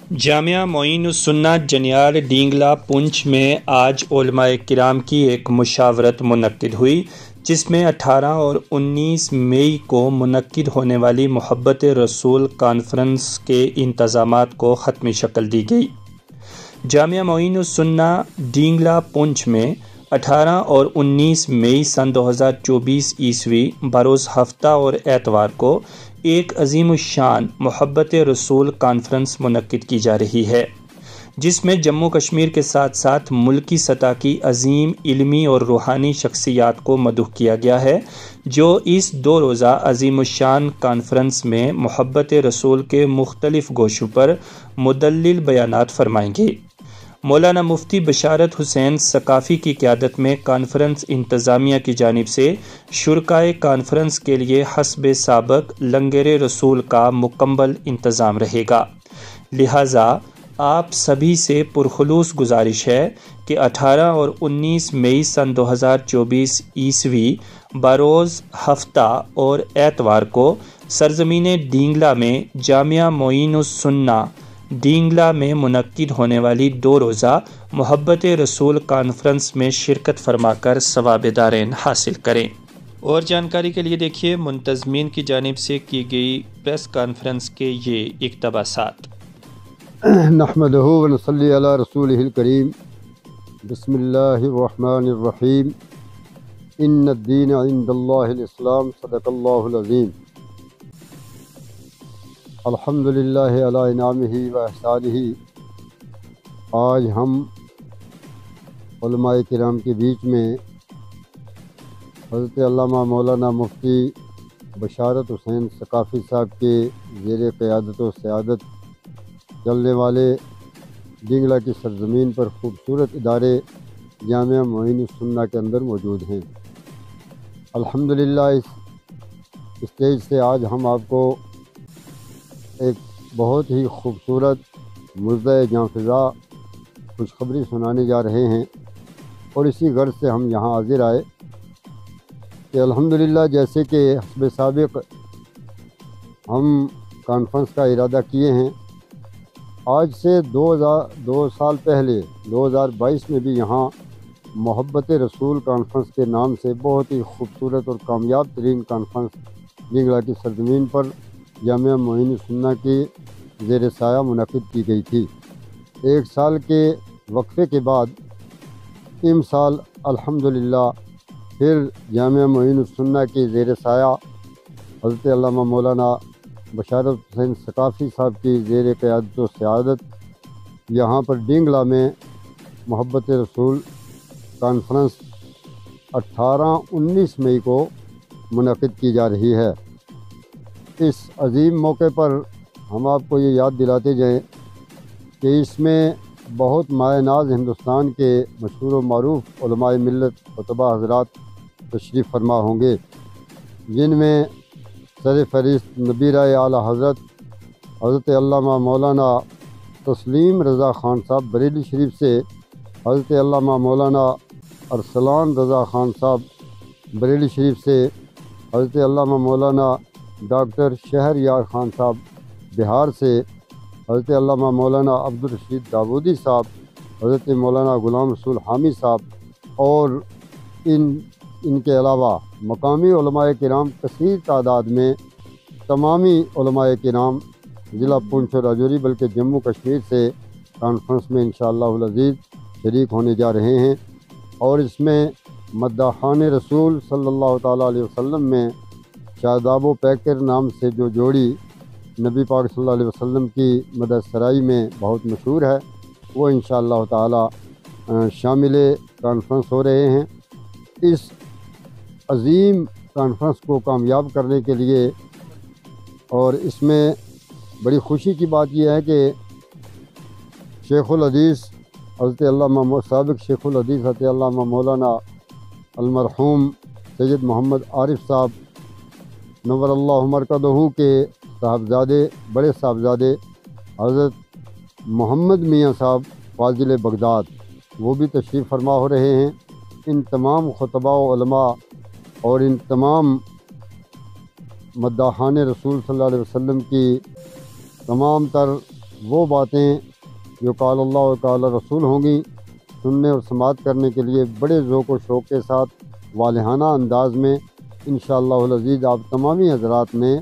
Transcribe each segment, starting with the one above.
जामिया मोइनुस्सुन्ना जनियार डींगला पुंछ में आज उलमाए किराम की एक मुशावरत मुनक्किद हुई, जिसमें 18 और 19 मई को मुनक्किद होने वाली मोहब्बत रसूल कॉन्फ्रेंस के इंतज़ामात को ख़त्मी शक्ल दी गई। जामिया मोइनुस्सुन्ना डींगला पुंछ में 18 और 19 मई सन 2024 ईस्वी बरोज़ हफ्ता और एतवार को एक अज़ीमुश्शान मोहब्बत रसूल कॉन्फ्रेंस मुनक्किद की जा रही है, जिसमें जम्मू कश्मीर के साथ साथ मुल्की सतह की अजीम इल्मी और रूहानी शख्सियात को मदहू किया गया है, जो इस 2 रोज़ा अज़ीमुश्शान कॉन्फ्रेंस में मोहब्बत रसूल के मुख्तलिफ गोशों पर मुदल्लिल बयानात फरमाएंगे। मौलाना मुफ्ती बशारत हुसैन सकाफ़ी की क़यादत में कॉन्फ्रेंस इंतज़ामिया की जानिब से शुरकाए कॉन्फ्रेंस के लिए हस्ब साबक लंगर रसूल का मुकम्मल इंतज़ाम रहेगा। लिहाजा आप सभी से पुरखुलूस गुजारिश है कि 18 और 19 मई सन 2024 ईस्वी बरोज़ हफ्ता और एतवार को सरज़मीन डींगला में जामिया मोइनुस्सुन्ना डींगला में मुनक्किद होने वाली 2 रोज़ा मोहब्बत रसूल कॉन्फ्रेंस में शिरकत फरमाकर सवाब-ए-दारैन हासिल करें। और जानकारी के लिए देखिए मुंतज़मीन की जानिब से की गई प्रेस कॉन्फ्रेंस के ये इक़्तिबासात। नहमदुहु व नसल्ली अला रसूलिहिल करीम। बिस्मिल्लाहिर्रहमानिर रहीम। इन्नद-दीन इंदल्लाहिल इस्लाम। सदक़ल्लाहुल अज़ीम। अल्हम्दुलिल्लाहि अला इनामिही व ihसानिही। आज हम उलमाए किराम के बीच में हज़रत अल्लामा मौलाना मुफ्ती बशारत हुसैन सकाफ़ी साहब के ज़ेर क़यादत व सयादत चलने वाले डींगला की सरज़मीन पर खूबसूरत इदारे जामिया मोइनुस्सुन्ना के अंदर मौजूद हैं। अल्हम्दुलिल्लाह इस स्टेज से आज हम आपको एक बहुत ही खूबसूरत मुर्ज़ा जाँफ़िज़ा खुशखबरी सुनाने जा रहे हैं, और इसी गर्ज से हम यहाँ हाज़िर आए कि अल्हम्दुलिल्लाह जैसे कि हस्ब साबिक़ हम कॉन्फ्रेंस का इरादा किए हैं, आज से 2 साल पहले 2022 में भी यहाँ मोहब्बत रसूल कॉन्फ्रेंस के नाम से बहुत ही खूबसूरत और कामयाब तरीन कॉन्फ्रेंस डींगला की सरज़मीन पर जामिया मोइनुस्सुन्ना की ज़ेर साया मुनक़्क़िद की गई थी। 1 साल के वक्फ़े के बाद इम साल अल्हम्दुलिल्लाह फिर जामिया मोइनुस्सुन्ना की ज़ेर साया हज़रत अल्लामा मौलाना बशारत हुसैन सकाफ़ी साहब की ज़ेर क़यादत व सयादत यहाँ पर डींगला में मोहब्बत रसूल कॉन्फ्रेंस 18-19 मई को मुनक़्क़िद की जा रही है। इस अजीम मौके पर हम आपको ये याद दिलाते जाएं कि इसमें बहुत मायनाज हिंदुस्तान के मशहूर व मारूफ़ उलमाए मिल्लत खुतबा हज़रात तशरीफ़ फरमा होंगे, जिनमें सर फ़हरिस्त नबीराए आला हज़रत अल्लामा मौलाना तस्लीम रज़ा ख़ान साहब बरेली शरीफ से, हज़रत अल्लामा मौलाना अरसलान रज़ा ख़ान साहब बरेली शरीफ से, हज़रत अल्लामा मौलाना डॉक्टर शहरयार ख़ान साहब बिहार से, हज़रत अल्लामा मौलाना अब्दुल रशीद दाऊदी साहब, हज़रत मौलाना ग़ुलाम रसूल हामी साहब, और इनके अलावा मकामी उलमाए किराम कसीर तादाद में तमामी उलमाए किराम ज़िला पुंछ और राजौरी बल्कि जम्मू कश्मीर से कॉन्फ्रेंस में इंशाअल्लाहुल अज़ीज़ शरीक होने जा रहे हैं। और इसमें मद्दाहान रसूल सल्लल्लाहु ताला अलैहि वसल्लम में शादाब व पैकर नाम से जो जोड़ी नबी पाक सल्लल्लाहु अलैहि वसल्लम की मदद सराई में बहुत मशहूर है, वो इंशाअल्लाह ताला शामिल कॉन्फ्रेंस हो रहे हैं। इस अज़ीम कॉन्फ्रेंस को कामयाब करने के लिए, और इसमें बड़ी खुशी की बात यह है कि शेखुल हदीस हज़रत अल्लामा साबिक़ शेखुल हदीस हज़रत अल्लामा मौलाना अलमरहूम सैयद मोहम्मद आरिफ साहब नव्वरल्लाहु मरकदहू के साहबजादे बड़े साहबजादे हज़रत मोहम्मद मियाँ साहब फ़ाज़िल बगदाद, वो भी तशरीफ़ फरमा हो रहे हैं। इन तमाम खुतबा व उलमा और इन तमाम मद्दाहान रसूल सल्लल्लाहु अलैहि वसल्लम की तमाम तर वो बातें जो काल अल्लाह और काल रसूल होंगी सुनने और समात करने के लिए बड़े ज़ौक़ व शौक़ के साथ वालिहाना अंदाज में इंशाअल्लाहुल अज़ीज़ आप तमामी हज़रात ने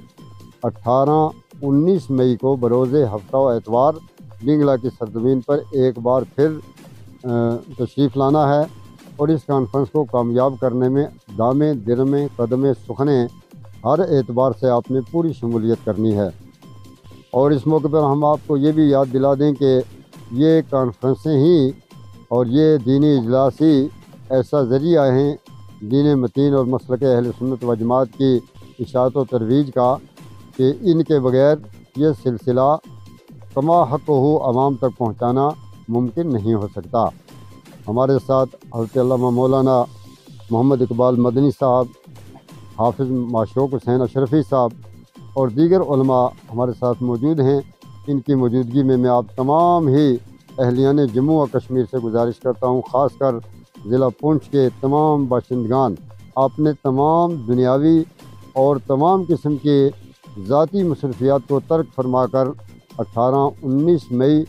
18-19 मई को बरोज़े हफ्ता व एतवार डिंगला की सरज़मीन पर एक बार फिर तशरीफ़ लाना है और इस कॉन्फ्रेंस को कामयाब करने में दामे दिरमे कदमे सुखने हर एतबार से आपने पूरी शमूलियत करनी है। और इस मौके पर हम आपको ये भी याद दिला दें कि ये कॉन्फ्रेंसें ही और ये दीनी इजलास ही ऐसा ज़रिया हैं दीन मतीन और मसलक अहले सुन्नत व जमात की इशाअत व तरवीज का कि इनके बग़ैर ये सिलसिला कमा हक़ हो आवाम तक पहुँचाना मुमकिन नहीं हो सकता। हमारे साथ हज़रत अल्लामा मौलाना मोहम्मद इकबाल मदनी साहब, हाफिज़ माशूक़ हुसैन अशरफ़ी साहब और दीगर उलमा हमारे साथ मौजूद हैं। इनकी मौजूदगी में मैं आप तमाम ही अहलियान जम्मू व कश्मीर से गुजारिश करता हूँ, ख़ासकर ज़िला पुंछ के तमाम बाशिंदगान, आपने तमाम दुनियावी और तमाम किस्म के ज़ाती मसरूफियात को तर्क फरमाकर 18-19 मई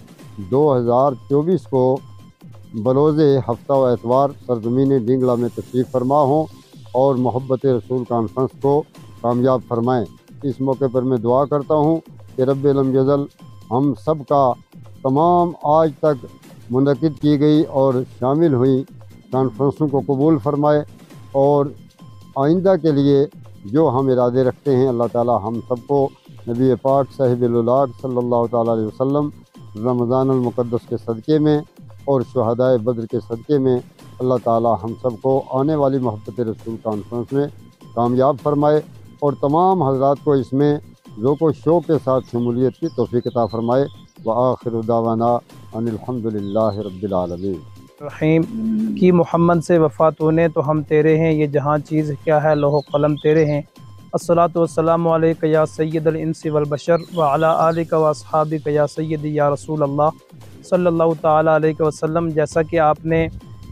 2024 को बरोज़े हफ्ता व एतवार सरज़मीन डिंगला में तशरीफ़ फरमा हों और मोहब्बत रसूल कॉन्फ्रेंस को कामयाब फरमाएँ। इस मौके पर मैं दुआ करता हूँ कि रब्बे लम यज़ल हम सब का तमाम आज तक मुनक़िद की गई और शामिल हुई कॉन्फ्रेंसों को कबूल फरमाए और आइंदा के लिए जो हम इरादे रखते हैं अल्लाह ताला हम सबको नबी पाक साहिबुल-उलाग सल्लल्लाहु ताला अलैहि वसल्लम रमज़ान अल मुक़द्दस के सदक़े में और शुहदाए बद्र के सदक़े में अल्लाह ताला हम सबको आने वाली मोहब्बत रसूल कॉन्फ्रेंस में कामयाब फरमाए और तमाम हज़रात को इसमें ज़ौक़ व शौक़ के साथ शमूलियत की तौफ़ीक़ अता फ़रमाए। व आखिरु दावाना अनिल हम्दुलिल्लाहि रब्बिल आलमीन। रहीम कि मोहम्मद से वफ़ात होने तो हम तेरे हैं, ये जहाँ चीज़ क्या है लोह कलम तेरे हैं। अस्सलातु वस्सलामु अलैका या सय्यदल इंसी वल बशर व अला आलिका व अस्हाबिका या सय्यदी या रसूल अल्लाह सल्लल्लाहु ताला अलैहि वसल्लम। जैसा कि आपने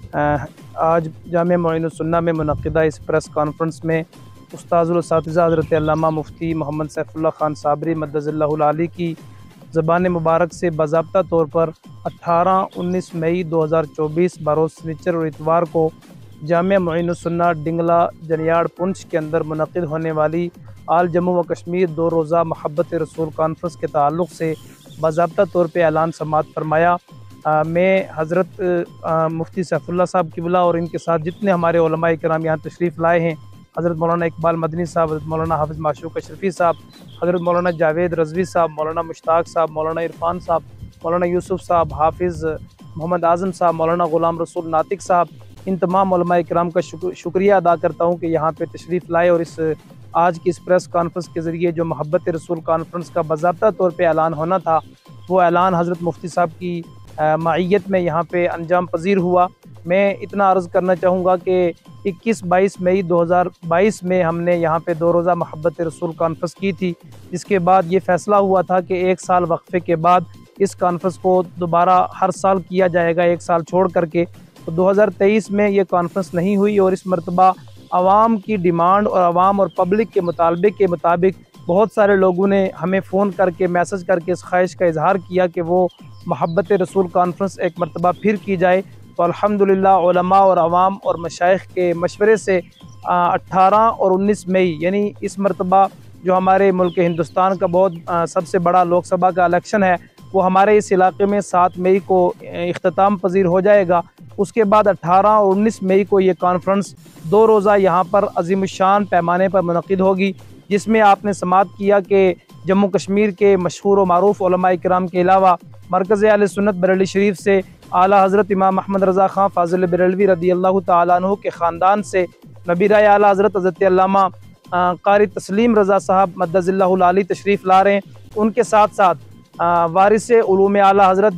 आज जामिया मुईनुस सुन्ना में मुनक़िदा इस प्रेस कॉन्फ्रेंस में उस्ताज़ुल असातिज़ा हज़रत अल्लामा मुफ्ती मोहम्मद सैफ़ुल्लाह ख़ान साबरी मद्दज़िल्लाहुल आली की ज़बान मुबारक से बाज़ाब्ता तौर पर 18-19 मई 2024 बरोज़ शनिचर और इतवार को जामिया मुईनुस सुन्ना डिंगला जनियाड़ पुंछ के अंदर मुनक़िद होने वाली आल जम्मू व कश्मीर 2 रोज़ा मोहब्बत रसूल कॉन्फ्रेंस के ताल्लुक़ से बाज़ाब्ता तौर पे ऐलान समात फरमाया। मैं हज़रत मुफ्ती सैफ़ुल्लाह साहब क़िबला और इनके साथ जितने हमारे उलमा इकराम यहाँ तशरीफ़ लाए हैं, हज़रत मौलाना इकबाल मदनी साहब, हज़रत मौलाना हाफ़िज़ माशूक़ अशरफ़ी साहब, हज़रत मौलाना जावेद रज़वी साहब, मौलाना मुश्ताक साहब, मौलाना इरफ़ान साहब, मौलाना यूसुफ़ साहब, हाफ़िज़ मोहम्मद आज़म साहब, मौलाना ग़ुलाम रसूल नातिक साहब, इन तमाम उलमा इकराम का शुक्रिया अदा करता हूँ कि यहाँ पे तशरीफ़ लाए और इस आज की इस प्रेस कॉन्फ्रेंस के ज़रिए जो मोहब्बत रसूल कॉन्फ्रेंस का बाज़ाब्ता तौर पे ऐलान होना था वो ऐलान हज़रत मुफ्ती साहब की माइयत में यहाँ पे अंजाम पजीर हुआ। मैं इतना अर्ज़ करना चाहूँगा कि 21-22 मई 2022 में हमने यहाँ पे 2 रोज़ा मोहब्बत रसूल कॉन्फ्रेंस की थी, जिसके बाद ये फ़ैसला हुआ था कि 1 साल वक्फ़े के बाद इस कॉन्फ्रेंस को दोबारा हर साल किया जाएगा, 1 साल छोड़ करके। तो 2023 में ये कॉन्फ्रेंस नहीं हुई और इस मरतबा आवाम की डिमांड और आवाम और पब्लिक के मुतालबे के मुताबिक बहुत सारे लोगों ने हमें फ़ोन करके मैसेज करके इस ख्वाहिश का इजहार किया कि वो मोहब्बत रसूल कॉन्फ्रेंस एक मरतबा फिर की जाए। तो अल्हम्दुलिल्लाह उलमा और आवाम और मशाइख के मशवरे से 18 और 19 मई यानी इस मरतबा जो हमारे मुल्क हिंदुस्तान का बहुत सबसे बड़ा लोकसभा का इलेक्शन है वो हमारे इस इलाके में 7 मई को इख्तिताम पजीर हो जाएगा। उसके बाद 18 और 19 मई को ये कॉन्फ्रेंस 2 रोज़ा यहाँ पर अज़ीमुश्शान पैमाने पर मुनक़िद होगी, जिसमें आपने समात किया कि जम्मू कश्मीर के मशहूर व मारूफ़ उलमा इकराम के अलावा मरकज़ अहले सुन्नत बरेली शरीफ से आला हज़रत इमाम अहमद रज़ा ख़ान फ़ाज़िल बरेलवी रज़ियल्लाहु ताला अन्हु के ख़ानदान से नबीराए आला हज़रत हज़रत अल्लामा क़ारी तस्लीम रज़ा साहब मद्दज़िल्लाहुल आली तशरीफ़ ला रहे हैं। उनके साथ साथ वारिस उलूम आला हज़रत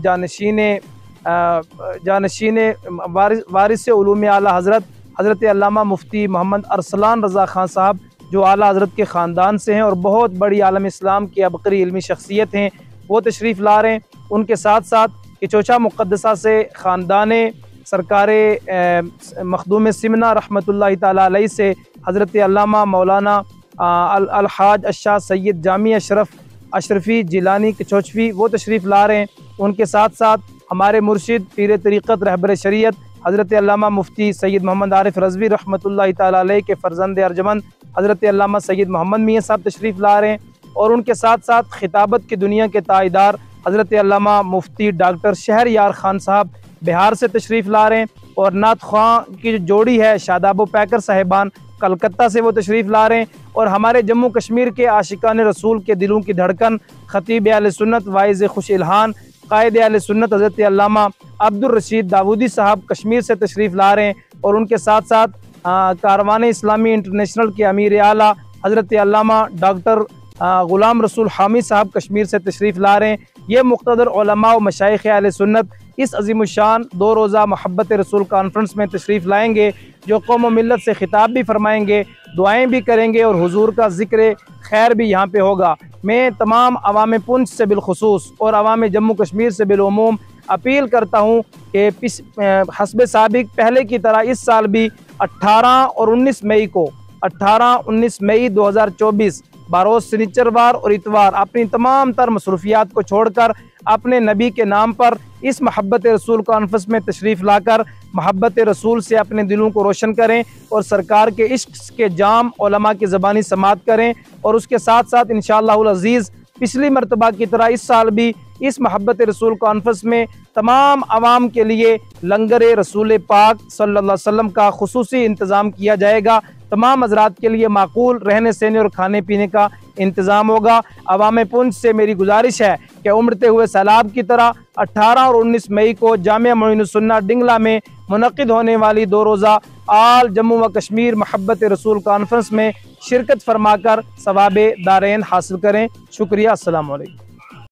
वारिस उलूम आला हज़रत हज़रत अल्लामा मुफ्ती मोहम्मद अरसलान रज़ा ख़ान साहब जो आला हज़रत के ख़ानदान से हैं और बहुत बड़ी आलम इस्लाम की अबकरी इल्मी शख्सियत हैं, वो तशरीफ़ ला रहे हैं। उनके साथ साथ किचोचा मुक़द्दसा से ख़ानदान सरकार मखदूम सिमना रहमतुल्लाहि ताला अलैहि से हज़रत अल्लामा मौलाना अलहाज अशाह सैयद जामी अशरफ अशरफी जिलानी कचौचवी वो तशरीफ़ ला रहे हैं। उनके साथ साथ हमारे मुर्शिद पीर तरीक़त रहबर शरीयत हज़रत अल्लामा मुफ्ती सैयद मोहम्मद आरिफ रज़वी रहमतुल्लाहि ताला अलैह के फ़र्जंद अर्जमंद हज़रत अल्लामा सैयद मोहम्मद मियाँ साहब तशरीफ़ ला रहे हैं। और उनके साथ साथ खिताबत की दुनिया के ताईदार हज़रत अल्लामा मुफ्ती डॉक्टर शहरयार ख़ान साहब बिहार से तशरीफ़ ला रहे हैं। और नात ख़्वां की जो जोड़ी है शादाब पैकर साहिबान कलकत्ता से वो तशरीफ़ ला रहे हैं। और हमारे जम्मू कश्मीर के आशिकान रसूल के दिलों की धड़कन ख़तीब अहले सुन्नत वाइज़ खुश इल्हान कायद अहले सुन्नत हज़रत अल्लामा अब्दुल रशीद दाऊदी साहब कश्मीर से तशरीफ़ ला रहे हैं। और उनके साथ साथ कारवान इस्लामी इंटरनेशनल के अमीर आला हज़रत अल्लामा डॉक्टर ग़ुलाम रसूल हामी साहब कश्मीर से तशरीफ़ ला रहे हैं। ये मुक़्तदर उलमा व मशाइख़ अहले सुन्नत इस अज़ीमुश्शान 2 रोज़ा मोहब्बत रसूल कॉन्फ्रेंस में तशरीफ़ लाएंगे, जो कौम व मिल्लत से ख़िताब भी फरमाएंगे, दुआएँ भी करेंगे और हुजूर का ज़िक्र खैर भी यहाँ पे होगा। मैं तमाम अवाम पुंछ से बिलखुसूस और अवाम जम्मू कश्मीर से बिलउमूम अपील करता हूँ कि हस्ब साबिक पहले की तरह इस साल भी 18 और 19 मई 2024 बारोज़ शनिचरवार और इतवार अपनी तमाम तर मसरूफियात को छोड़कर अपने नबी के नाम पर इस मोहब्बत रसूल कॉन्फ्रेंस में तशरीफ़ लाकर मोहब्बत रसूल से अपने दिलों को रोशन करें और सरकार के इश्क के जाम उलमा की ज़बानी समात करें। और उसके साथ साथ इंशाअल्लाहुल अज़ीज़ पिछली मरतबा की तरह इस साल भी इस मोहब्बत रसूल कॉन्फ्रेंस में तमाम आवाम के लिए लंगर रसूल पाक सल्लल्लाहु अलैहि वसल्लम का खुसूसी इंतज़ाम किया जाएगा। तमाम हज़रात के लिए माकूल रहने सहने और खाने पीने का इंतज़ाम होगा। अवाम पुंछ से मेरी गुजारिश है कि उमड़ते हुए सैलाब की तरह 18 और 19 मई को जामिया मोइनुस्सुन्ना डिंगला में मुनक़िद होने वाली 2 रोज़ा आल जम्मू व कश्मीर मोहब्बत रसूल कॉन्फ्रेंस में शिरकत फरमाकर सवाब दारैन हासिल करें। शुक्रिया। अस्सलामु अलैकुम।